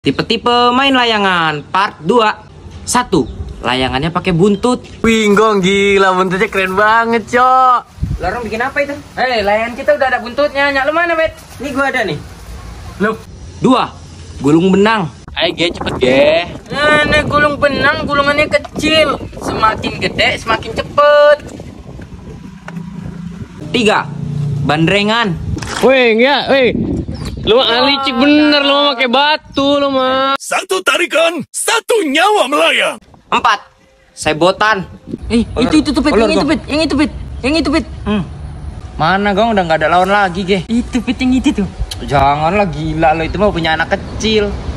Tipe-tipe main layangan part 2. 1. Layangannya pakai buntut. Wih, gila, buntutnya keren banget, Cok. Larang bikin apa itu? Layangan kita udah ada buntutnya. Nyak lu mana, Bet? Ini gua ada nih. Loh. 2. Gulung benang. Ayo, Ge, cepet, Ge. Ini gulung benang, gulungannya kecil. Semakin gede, semakin cepet. 3. Bandrengan. Wih, ya, lu licik bener, lu pakai batu, lu mah. Satu tarikan, satu nyawa melayang. 4. Sebotan. Itu tuh, Pet, yang itu, Pet. Mana Gong, udah nggak ada lawan lagi, Ge. Itu, Pet, yang itu tuh. Janganlah, gila lo, itu mah punya anak kecil.